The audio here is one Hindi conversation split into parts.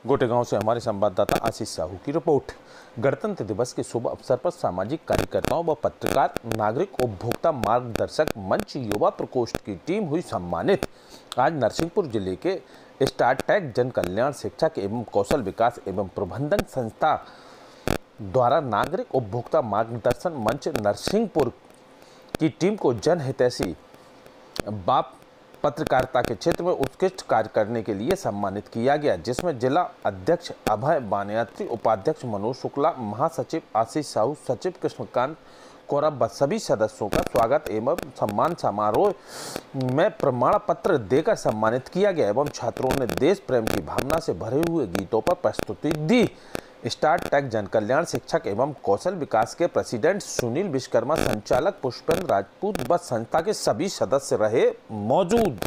गोटेगांव से हमारे संवाददाता आशीष साहू की रिपोर्ट। गणतंत्र दिवस के शुभ अवसर पर सामाजिक कार्यकर्ताओं व पत्रकार, नागरिक उपभोक्ता मार्गदर्शक मंच, युवा प्रकोष्ठ की टीम हुई सम्मानित। आज नरसिंहपुर जिले के स्टार्टटेक जन कल्याण शिक्षक एवं कौशल विकास एवं प्रबंधन संस्था द्वारा नागरिक उपभोक्ता मार्गदर्शन मंच नरसिंहपुर की टीम को जनहितैषी बाप पत्रकारिता के क्षेत्र में उत्कृष्ट कार्य करने के लिए सम्मानित किया गया, जिसमें जिला अध्यक्ष अभय बानयात्री, उपाध्यक्ष मनोज शुक्ला, महासचिव आशीष साहू, सचिव कृष्णकांत कौरव सभी सदस्यों का स्वागत एवं सम्मान समारोह में प्रमाण पत्र देकर सम्मानित किया गया एवं छात्रों ने देश प्रेम की भावना से भरे हुए गीतों पर प्रस्तुति दी। स्टार्टटेक जन कल्याण शिक्षक एवं कौशल विकास के प्रेसिडेंट सुनील विश्वकर्मा, संचालक पुष्पेंद्र राजपूत व संस्था के सभी सदस्य रहे मौजूद।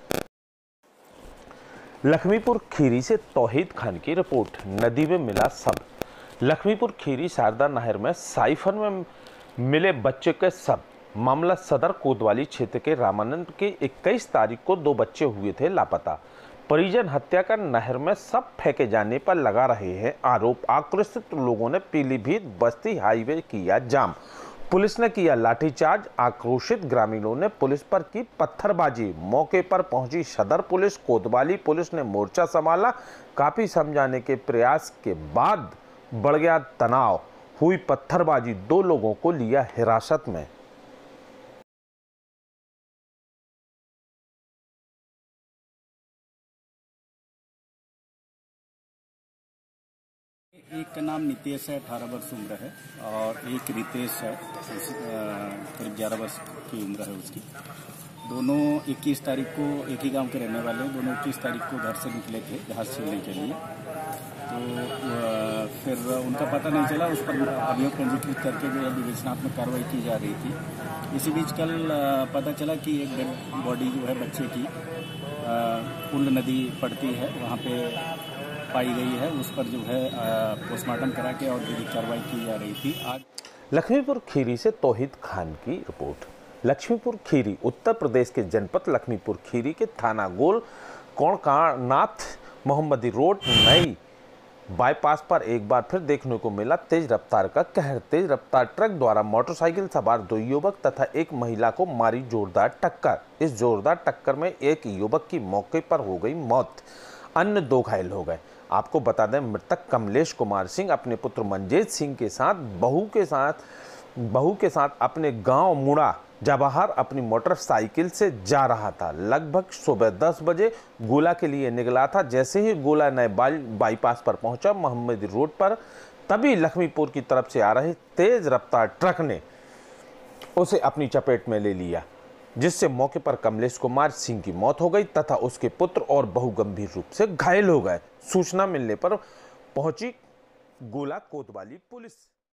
लक्ष्मीपुर खीरी से तौहीद खान की रिपोर्ट। नदी में मिला शव। लक्ष्मीपुर खीरी शारदा नहर में साइफन में मिले बच्चे के शव। मामला सदर कोतवाली क्षेत्र के रामानंद के 21 तारीख को 2 बच्चे हुए थे लापता। परिजन हत्या कर नहर में सब फेंके जाने पर लगा रहे हैं आरोप। आक्रोशित लोगों ने पीलीभीत बस्ती हाईवे किया जाम। पुलिस ने किया लाठीचार्ज। आक्रोशित ग्रामीणों ने पुलिस पर की पत्थरबाजी। मौके पर पहुंची सदर पुलिस, कोतवाली पुलिस ने मोर्चा संभाला। काफी समझाने के प्रयास के बाद बढ़ गया तनाव। हुई पत्थरबाजी, 2 लोगों को लिया हिरासत में। एक का नाम नितेश है, 18 वर्ष उम्र है, और एक रितेश है, करीब 11 वर्ष की उम्र है उसकी। दोनों 21 तारीख को एक ही गांव के रहने वाले हैं। दोनों 21 तारीख को घर से निकले थे घास छीलने के लिए, तो फिर उनका पता नहीं चला। उस पर अभियोग पंजीकृत करके जो है विवेचनात्मक कार्रवाई की जा रही थी। इसी बीच कल पता चला कि एक डेड बॉडी जो है बच्चे की कुंड नदी पड़ती है, वहाँ पे पाई गई है। उस पर जो है पोस्टमार्टम करा के और विधिक कार्रवाई की जा रही थी। आज लक्ष्मीपुर खीरी से तौहीद खान की रिपोर्ट। लक्ष्मीपुर खीरी उत्तर प्रदेश के जनपद लक्ष्मीपुर खीरी के थाना गोल कोणकानाथ मोहम्मदी रोड नई बाईपास पर एक बार फिर देखने को मिला तेज रफ्तार का कहर। तेज रफ्तार ट्रक द्वारा मोटरसाइकिल सवार 2 युवक तथा एक महिला को मारी जोरदार टक्कर। इस जोरदार टक्कर में एक युवक की मौके पर हो गई मौत, अन्य 2 घायल हो गए। आपको बता दें, मृतक कमलेश कुमार सिंह अपने पुत्र मंजेत सिंह के साथ बहू के साथ अपने गांव मुड़ा जवाहर अपनी मोटरसाइकिल से जा रहा था। लगभग सुबह 10 बजे गोला के लिए निकला था। जैसे ही गोला नए बाईपास पर पहुंचा मोहम्मदी रोड पर, तभी लक्ष्मीपुर की तरफ से आ रहे तेज रफ्तार ट्रक ने उसे अपनी चपेट में ले लिया, जिससे मौके पर कमलेश कुमार सिंह की मौत हो गई तथा उसके पुत्र और बहू गंभीर रूप से घायल हो गए। सूचना मिलने पर पहुंची गोला कोतवाली पुलिस।